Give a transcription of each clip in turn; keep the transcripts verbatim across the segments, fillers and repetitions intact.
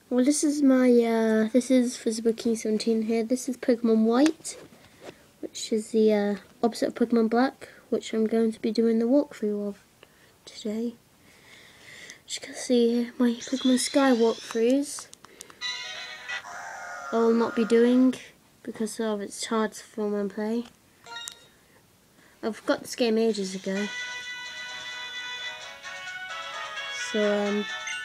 Well, this is my, uh, this is Visible King seventeen here. This is Pokemon White, which is the uh, opposite of Pokemon Black, which I'm going to be doing the walkthrough of today. As you can see here, my Pokemon Sky walkthroughs I will not be doing because of it's hard to film and play. I've got this game ages ago. So, um,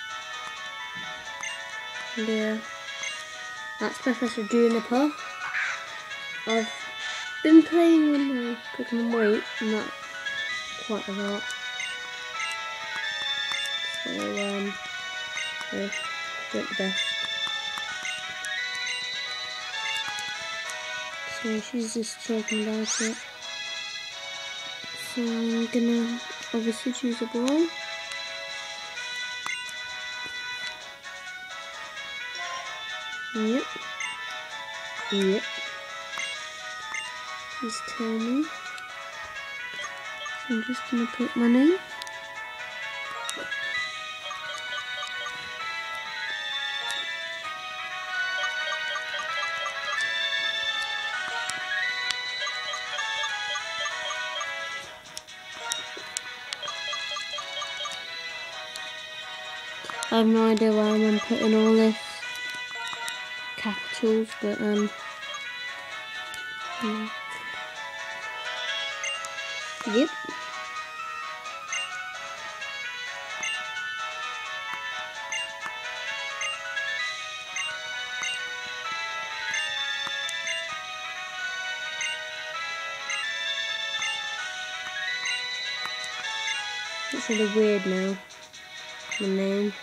yeah. That's Professor Juniper. I've been playing with my Pokemon White, not quite a lot. So, um, so, do the best. So she's just talking about it. So I'm gonna obviously choose a boy. Yep. Yep. Please tell me. So I'm just gonna put my name. I have no idea why I'm putting all this capitals, but um, yeah. Yep. It's really weird now. My name.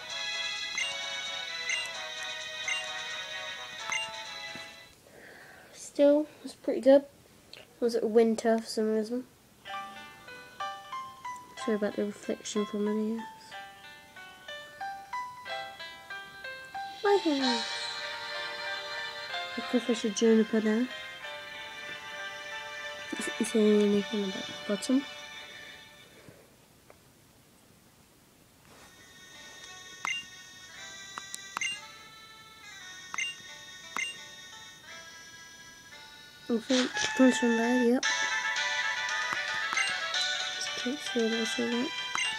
Still, it's pretty good. It was at winter for some reason. Sorry about the reflection from my ears. My hair. The Professor Juniper there. Is there anything about the bottom? I think punch from there, yep. Just make sure that's alright.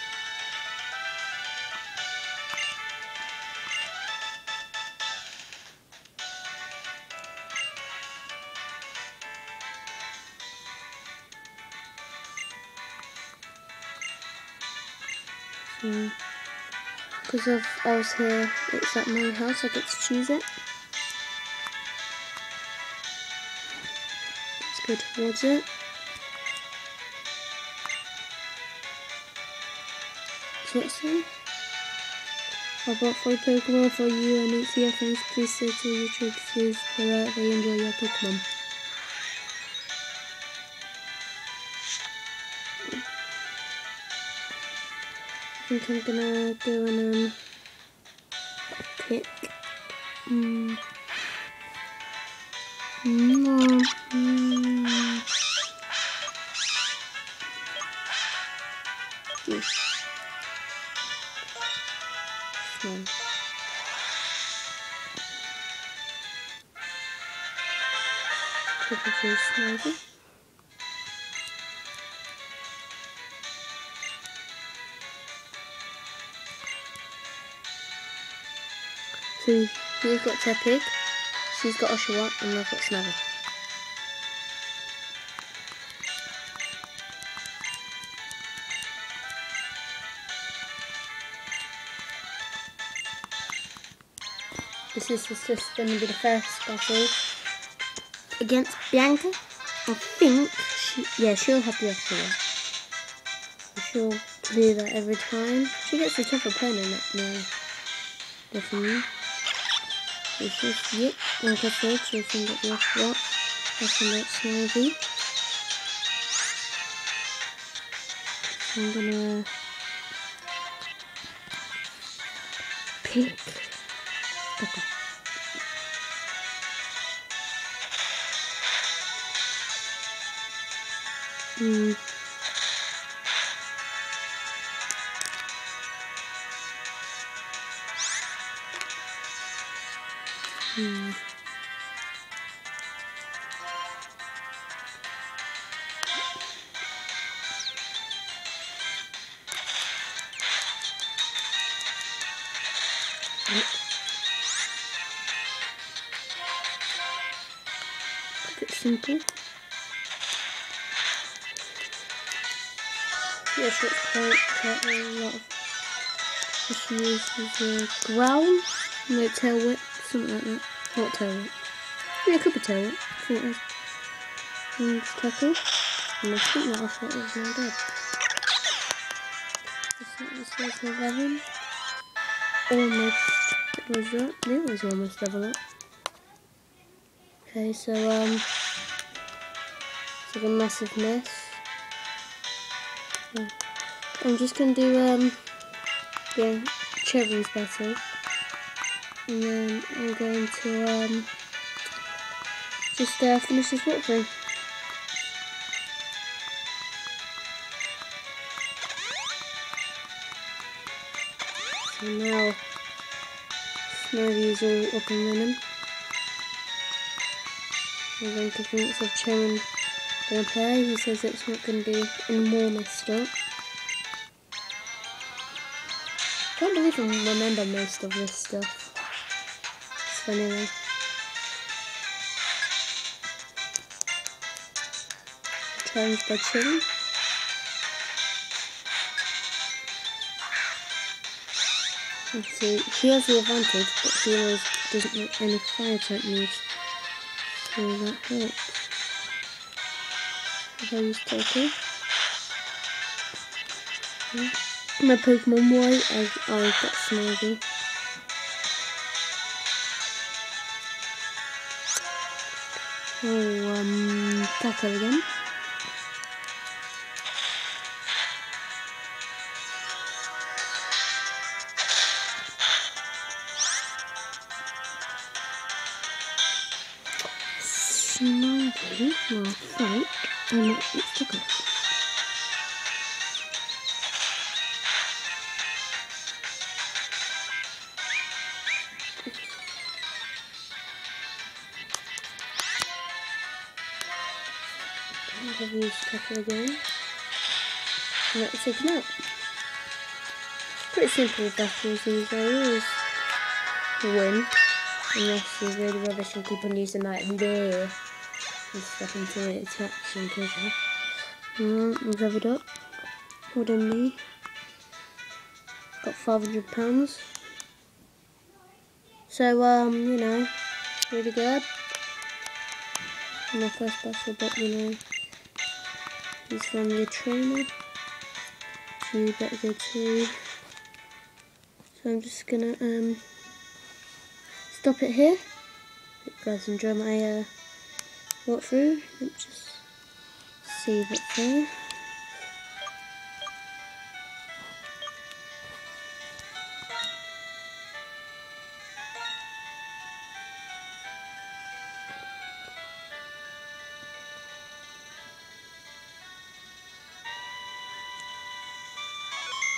So, because of I was here, it's at my house, I get to choose it. Let's go towards it. So what's that? I bought five Pokemon for you and each of your friends. Please search all your tricks so that they enjoy your Pokemon. I think I'm gonna go and um, pick. Mm. Mm. Mm. Yes. One. Triple J Snivy. So you've got Tepig, she's got Oshawott, and I've got Snivy. This is just going to be the first battle against Bianca. I think, she, yeah, she'll have the Oshawott. She'll do that every time. She gets a tough opponent now, definitely. This is, yep, like I said, she can get the Oshawott. That's a Snivy. So I'm gonna pick. Okay. Mm. Hmm. Keep it simple. Yeah, so it's quite, quite a lot of what she uses a growl, no tail whip, something like that. Not tail whip. Yeah, it could be tail whip. I think it is. And tackle. And I think that was what was made up. This was eleven. Almost was that? It was almost level up. Okay, so um it's like a massive mess. Yeah. I'm just gonna do um yeah, Chevron's battle. And then I'm going to um just uh, finish this walkthrough. So now Snowy's all up and running. I think he thinks of Charon gonna play. He says it's not gonna be any more messed up. Can't believe I remember most of this stuff. It's funny though. Challenged by Chili. Let's see, he has the advantage, but he always doesn't make any fire type moves. So that helps. If I use Turtle. Yeah. My Pokemon White, as I got Snargy. Oh, um, Tackle again. Snargy will fight, and it's Tackle. I've used Tackle again. And that's taken out. Pretty simple battles these days. Win. Unless you're really rubbish and keep on using like there and stuff until it attacks and kills you. Alright, I've leveled up. Hold on me. Got five hundred pounds. So, um, you know, really good. My first battle, but you know, he's from the trainer. So you better go too. So I'm just gonna um stop it here. Hope you guys enjoy my uh, walkthrough. Let's just save it there.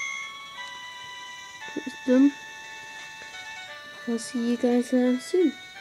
It's done. I'll see you guys uh, soon.